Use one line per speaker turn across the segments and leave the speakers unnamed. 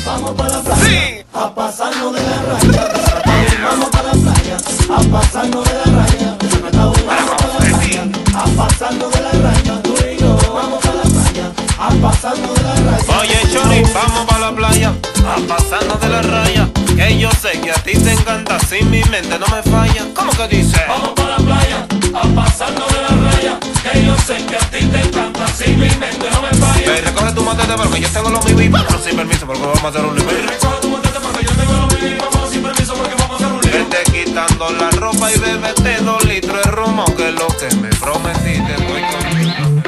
Vamos para la playa, sí, a pasarnos de la raya. Vamos para la playa, a pasarnos de la raya. Vamos para la playa, a pasarnos de la raya. Tú y yo, vamos para la playa, a pasarnos de la raya.
Oye, Chori, vamos para la playa, a pasarnos de la raya. Que yo sé que a ti te encanta, si mi mente no me falla. ¿Cómo que dice?
Vamos para la playa, a pasarnos de la raya. Que yo sé que a ti te encanta, si mi mente no me falla.
Ve, recoge tu matete porque yo tengo lo mío y vámonos sin permiso porque vamos a hacer un nivel.
Recoge tu matete porque yo tengo lo mío y vámonos sin permiso porque vamos a hacer un lío.
Vete quitando la ropa y bébete 2 litros de ron, que lo que me prometiste voy contigo.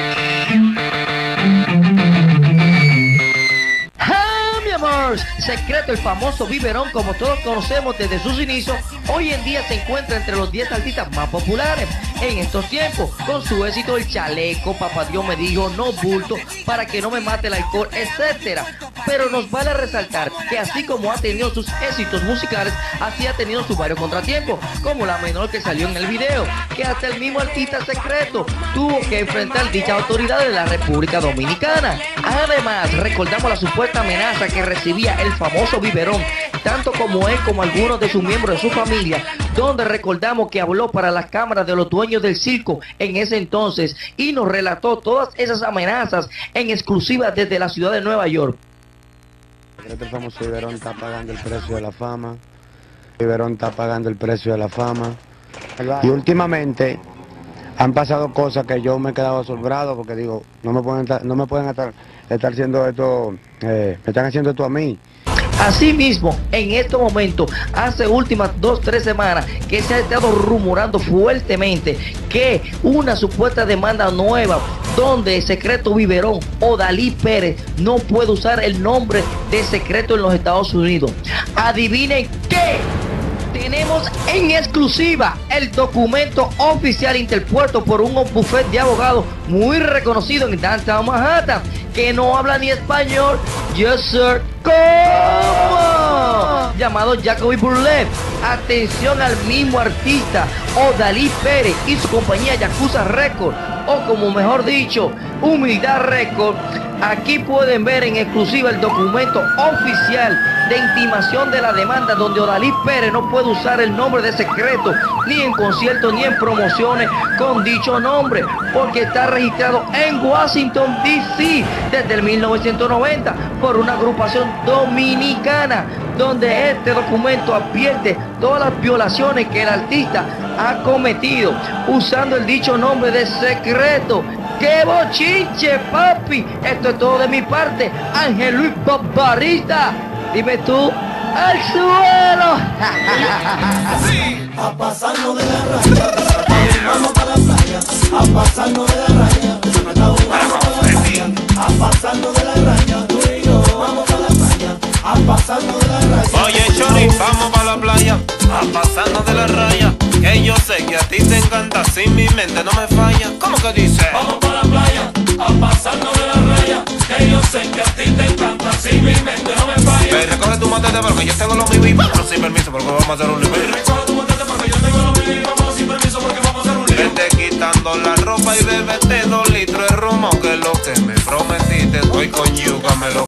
Secreto, el famoso biberón, como todos conocemos desde sus inicios, hoy en día se encuentra entre los 10 artistas más populares en estos tiempos, con su éxito El Chaleco, Papá Dios me dijo, No bulto, Para que no me mate el alcohol, etcétera. Pero nos vale resaltar que así como ha tenido sus éxitos musicales, así ha tenido sus varios contratiempos, como la menor que salió en el video, que hasta el mismo artista Secreto tuvo que enfrentar dicha autoridad de la República Dominicana. Además, recordamos la supuesta amenaza que recibía el famoso biberón, tanto como él como algunos de sus miembros de su familia, donde recordamos que habló para las cámaras de los dueños del circo en ese entonces y nos relató todas esas amenazas en exclusiva desde la ciudad de Nueva York.
El famoso biberón está pagando el precio de la fama. El biberón está pagando el precio de la fama. Y últimamente han pasado cosas que yo me he quedado asombrado porque digo, no me pueden estar haciendo esto, me están haciendo esto a mí.
Asimismo, en estos momentos, hace últimas 2-3 semanas que se ha estado rumorando fuertemente que una supuesta demanda nueva donde Secreto Biberón o Dalí Pérez no puede usar el nombre de Secreto en los Estados Unidos. Adivinen qué. Tenemos en exclusiva el documento oficial interpuesto por un bufete de abogados muy reconocido en Downtown Manhattan, que no habla ni español, yes sir, ¿cómo? Llamado Jacoby Burlev. Atención al mismo artista, Odalí Pérez y su compañía Yakuza Records, o como mejor dicho, Humildad Records. Aquí pueden ver en exclusiva el documento oficial de intimación de la demanda, donde Odalí Pérez no puede usar el nombre de Secreto ni en conciertos ni en promociones con dicho nombre, porque está registrado en Washington DC desde el 1990 por una agrupación dominicana, donde este documento advierte todas las violaciones que el artista ha cometido usando el dicho nombre de Secreto. ¡Qué bochinche, papi! Esto es todo de mi parte, Ángel Luis Barbarita. Dime tú, ¡al suelo!
A pasarnos de la raya. Vamos para la playa, a pasarnos de la raya. Vamos para la playa, a pasarnos de la raya. Tú y yo, vamos para la playa, a pasarnos de la raya.
Oye, Chori, vamos para la playa, a pasarnos de la raya. Que yo sé que a ti te encanta, si mi mente no me falla. ¿Cómo que dice?
Vamos para la playa, a pasarnos de la raya. Que yo sé que a ti te encanta, si mi mente no me falla.
Ve, recoge tu matete porque yo tengo lo mío y vámonos sin permiso porque vamos a hacer un nivel.
Recoge tu matete porque yo tengo lo mío y vámonos sin permiso porque vamos a hacer un lío.
Vete quitando la ropa y bébete 2 litros de ron, que lo que me prometiste voy con yuca, me lo